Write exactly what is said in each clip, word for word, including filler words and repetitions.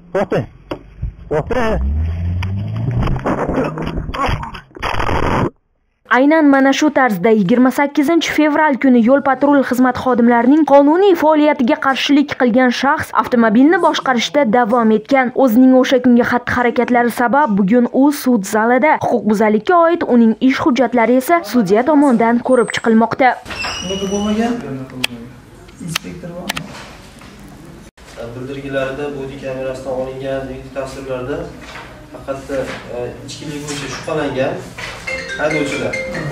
To'xta. To'xta. Aynan mana shu tarzda yigirma sakkizinchi fevral kuni yo'l patrul xizmat xodimlarining qonuniy faoliyatiga qarshilik qilgan shaxs avtomobilni boshqarishda davom etgan. O'zining o'sha kungi xatti-harakatlari sabab bugun u sud zalida. Huquqbuzarlikka oid uning ish hujjatlari esa sudya tomonidan ko'rib chiqilmoqda. Bo'lmagan inspektor bor. Bildirgilarida bodi kamerasidan olingan video tasvirlarda faqat ichkilik bo'yicha shubhalangan haydovchilar.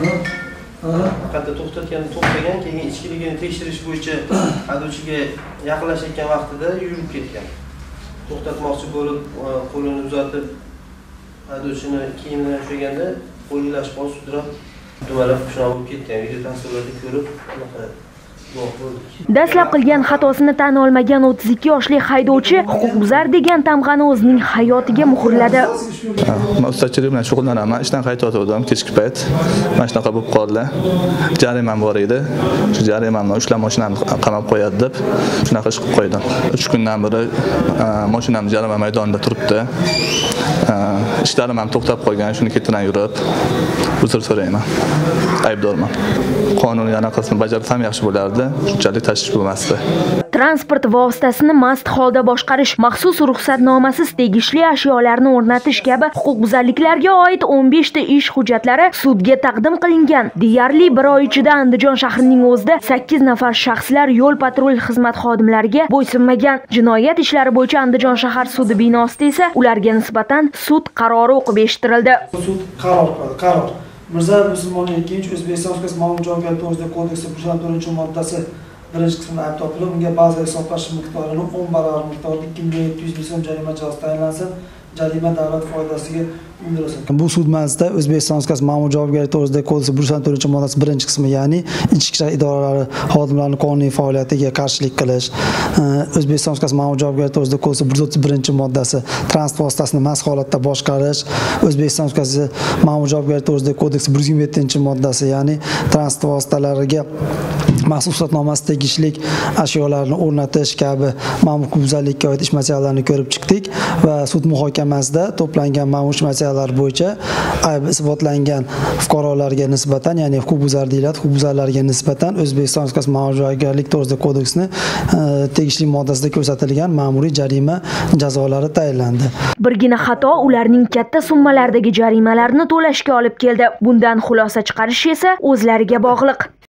Faqat to'xtatgan, to'xtagan, keyin ichkiligini tekshirish bo'yicha haydovchiga yaqinlashayotgan vaqtida yurib ketgan. To'xtatmoqchi bo'lib, qo'lini uzatib, haydovchini kiyimidan ushlaganda qo'lini ashqon sudrab, dumalab shunaqa bo'lib ketgan. Video tasvirlarda ko'rib, anaqa Dastlab qilgan xatosini tan olmagan o'ttiz ikki yoshli haydovchi huquqbuzar degan tamg'ani o'zining hayotiga muhrladi. Men ustachilik bilan shug'ullanaman. Ishdan qaytayotgandim kechki payt. Mana shunaqa bo'lib qoldi. Jarimam bor edi. Shu jarimamni ushlab mashinamni qamab qo'yadi deb shunaqa ish qilib qo'ydim. uch kundan beri mashinam jarima maydonida turibdi. Ishlarim ham to'xtab qolgan, shuni ketidan yurib uzr so'rayman. Aybdorman. Qonuniy anaqasini bajarsam yaxshi bo'lardi. Shunchalik tashvish bo'lmasdi. Transport vositasini mast holda boshqarish, maxsus ruxsatnomasiz tegishli ashyolarni o'rnatish kabi huquqbuzarliklarga oid o'n besh ta ish hujjatlari sudga taqdim qilingan. Deyarli bir oy ichida Andijon shahrining o'zida sakkiz nafar shaxslar yo'l patrul xizmat xodimlariga bo'ysunmagan. Jinoyat ishlari bo'yicha Andijon shahar sudi binosida esa ularga nisbatan sud qarori o'qib eshittirildi. Sud qaror qildi. Qaror Mirzayev musulmonning ikkinchi O'zbekiston Respublikasi Ma'muriy javobgarlik to'g'risidagi kodeksi yuz to'rtinchi moddasi birinchi qismida ayb topilib, unga ba'zi hisoblash miqdorini o'n barobar miqdorda ikki million yetti yuz ming so'm jarima jazosi tayinlansin. Jarima davlat foydasiga undirilsin. Bu sud majlisida O'zbekiston Respublikasi Ma'muriy javobgarlik to'g'risidagi kodeksi yuz to'rtinchi moddasi birinchi qismi, ya'ni ichki ishlar idoralari xodimlarining qonuniy faoliyatiga qarshilik qilish, O'zbekiston Respublikasi Ma'muriy javobgarlik to'g'risidagi kodeksi bir yuz o'ttiz birinchi moddasi transport vositasini mast holatda boshqarish, O'zbekiston Respublikasi Ma'muriy javobgarlik to'g'risidagi kodeksi bir yuz yigirma yettinchi moddasi, ya'ni transport vositalariga maxsus ruxsatnomasi tegishli ashyolarni o'rnatish kabi ma'muriy huquqbuzarlikka oid ish masalalarini ko'rib chiqdik va sud muhokamasida to'plangan ma'muriy masalalar bo'yicha ayb isbotlangan fuqarolarga nisbatan, ya'ni huquqbuzar deyiladi, huquqbuzarlarga nisbatan O'zbekiston Respublikasi Ma'muriy javobgarlik to'g'risidagi kodeksni tegishli moddasida ko'rsatilgan ma'muriy jarima jazolari tayinlandi. Birgina xato ularning katta summalardagi jarimalarni to'lashga olib keldi. Bundan xulosa chiqarish esa o'zlariga bog'liq.